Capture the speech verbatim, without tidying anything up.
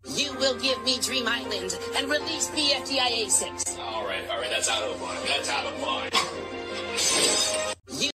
You will give me Dream Island and release B F D I A six. All right, all right, that's out of line. That's out of line.